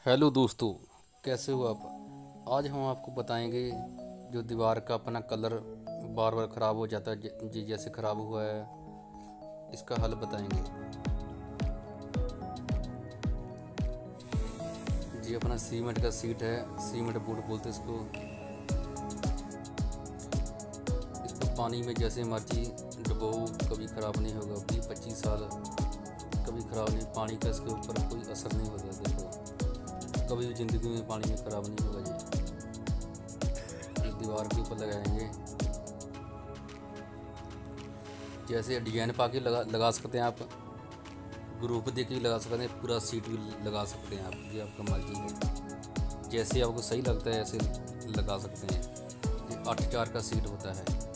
Hello दोस्तों, कैसे हो आप। आज हम आपको बताएंगे जो दीवार का अपना कलर बार बार ख़राब हो जाता है जी, जैसे ख़राब हुआ है, इसका हल बताएंगे जी। अपना सीमेंट का सीट है, सीमेंट बोर्ड बोलते हैं इसको पानी में जैसे मर्जी डुबो, कभी ख़राब नहीं होगा। 20-25 साल कभी ख़राब नहीं, पानी का इसके ऊपर कोई असर नहीं होता। देखो, कभी भी ज़िंदगी में पानी में ख़राब नहीं होगा जी। ये दीवार के ऊपर लगाएंगे, जैसे डिजाइन पा के लगा सकते हैं आप, ग्रुप दे के भी लगा सकते हैं, पूरा सीट भी लगा सकते हैं आप, ये आपका मर्जी है। जैसे आपको सही लगता है ऐसे लगा सकते हैं। ये 8 4 का सीट होता है।